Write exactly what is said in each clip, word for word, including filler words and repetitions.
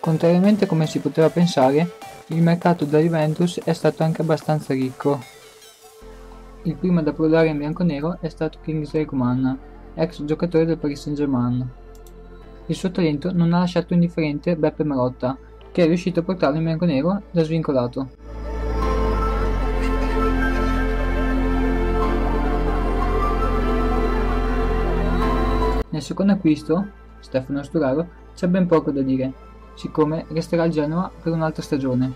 Contrariamente a come si poteva pensare, il mercato della Juventus è stato anche abbastanza ricco. Il primo ad approdare in bianconero è stato Kingsley Coman, ex giocatore del Paris Saint-Germain. Il suo talento non ha lasciato indifferente Beppe Marotta, che è riuscito a portarlo in bianconero da svincolato. Nel secondo acquisto, Stefano Sturaro, c'è ben poco da dire, siccome resterà al Genoa per un'altra stagione.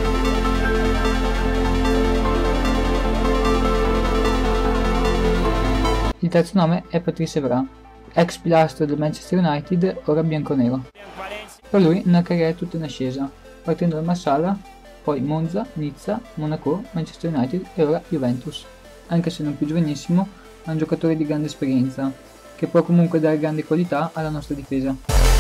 Il terzo nome è Patrice Evra, ex pilastro del Manchester United, ora bianconero. Per lui una carriera tutta in ascesa, partendo da Marsala, poi Monza, Nizza, Monaco, Manchester United e ora Juventus. Anche se non più giovanissimo, è un giocatore di grande esperienza, che può comunque dare grandi qualità alla nostra difesa.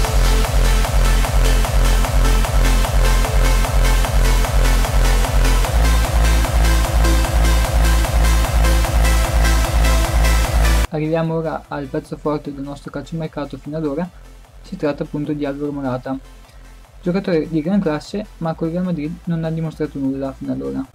Arriviamo ora al pezzo forte del nostro calciomercato fino ad ora, si tratta appunto di Alvaro Morata, giocatore di gran classe ma col Real Madrid non ha dimostrato nulla fino ad ora.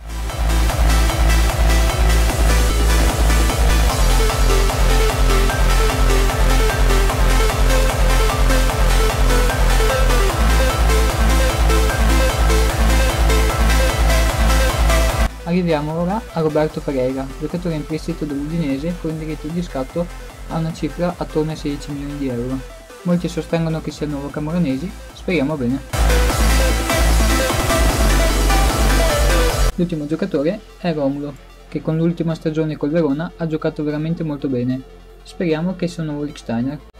Arriviamo ora a Roberto Ferreira, giocatore in prestito dell'Udinese con diritto di scatto a una cifra attorno ai sedici milioni di euro. Molti sostengono che sia il nuovo Camoranesi, speriamo bene. L'ultimo giocatore è Romulo, che con l'ultima stagione col Verona ha giocato veramente molto bene. Speriamo che sia un nuovo Lichtsteiner.